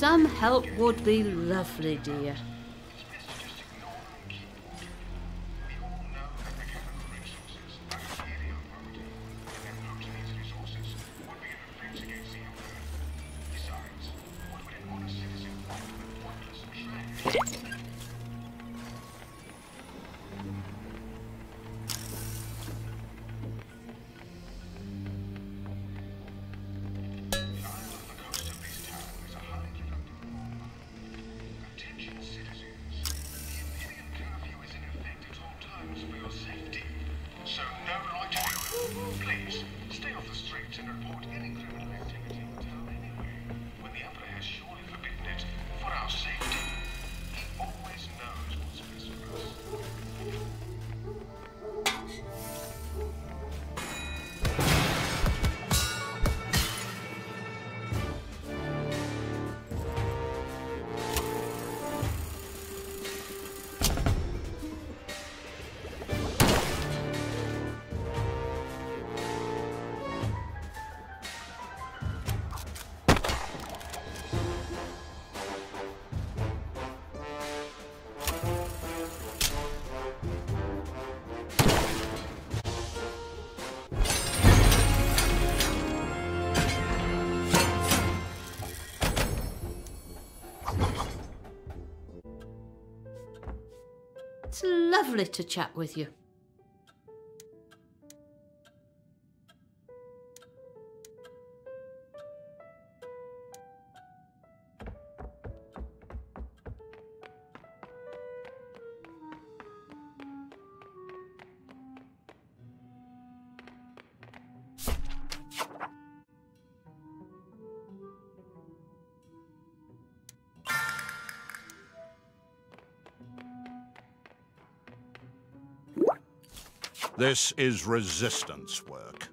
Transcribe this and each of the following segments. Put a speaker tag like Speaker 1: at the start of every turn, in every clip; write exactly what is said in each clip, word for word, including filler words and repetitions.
Speaker 1: Some help would be lovely, dear.
Speaker 2: Please, stay off the streets and report any criminal activity in town anyway, when the Emperor has surely forbidden it for our safety. He always knows what's best for us.
Speaker 1: It's lovely to chat with you.
Speaker 3: This is resistance work.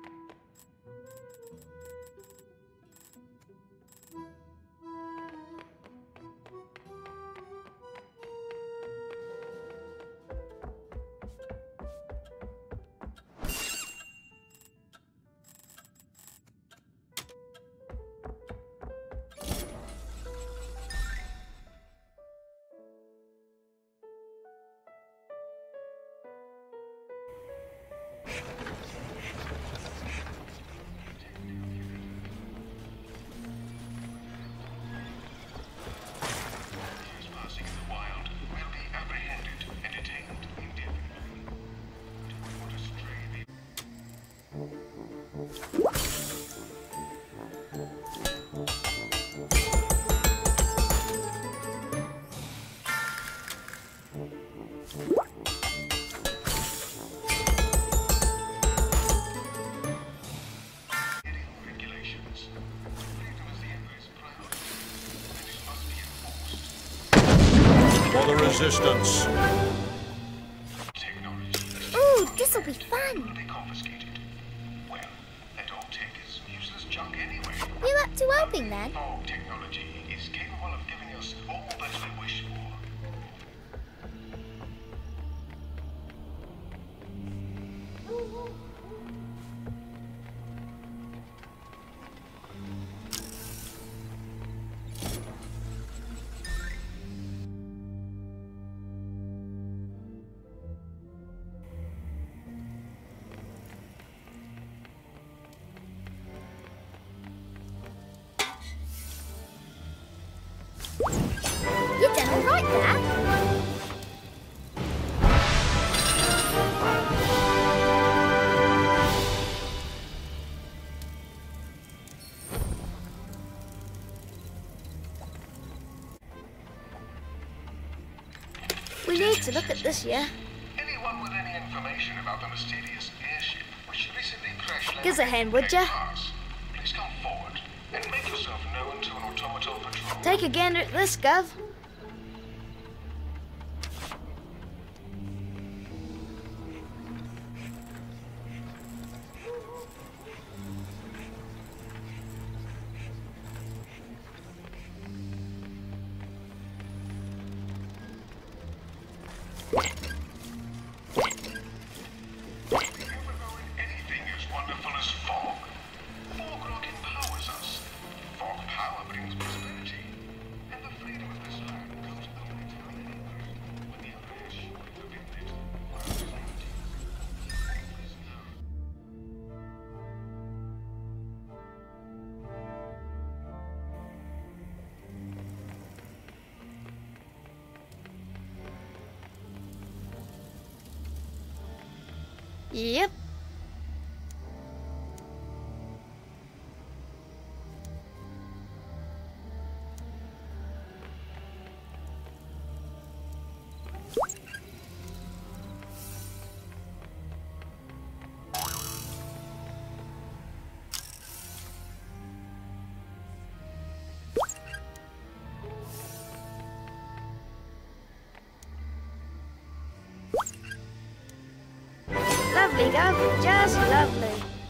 Speaker 3: For the resistance.
Speaker 4: Ooh, this'll be fun.
Speaker 2: Well, that old tech is useless junk anyway.
Speaker 4: You up to helping then?
Speaker 2: Fog technology is capable of giving us all that we wish for.
Speaker 4: You've done all right there. We need to look at this, yeah?
Speaker 2: Anyone with any information about the mysterious airship which recently crashed...
Speaker 4: Give us a hand, would ya?
Speaker 2: Please come forward and make yourself known to an automaton patrol.
Speaker 4: Take a gander at this, Gov.
Speaker 2: Anything as wonderful as fog. Fog rock empowers us. Fog power brings prosperity.
Speaker 4: Yep. Lovely, Gov. Just lovely.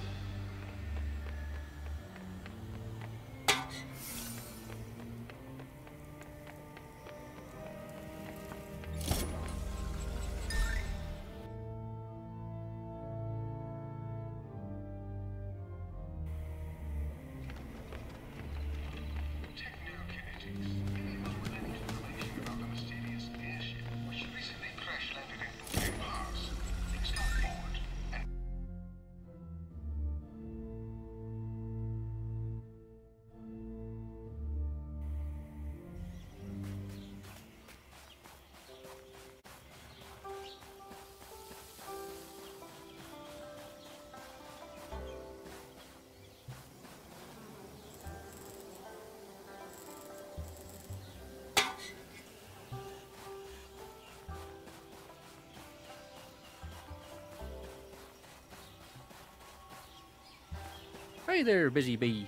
Speaker 2: Technokinetics. Anyone with any information about the mysterious airship which recently crash-landed in Bouquet Pass, please come forward and...
Speaker 5: Hey there, busy bee.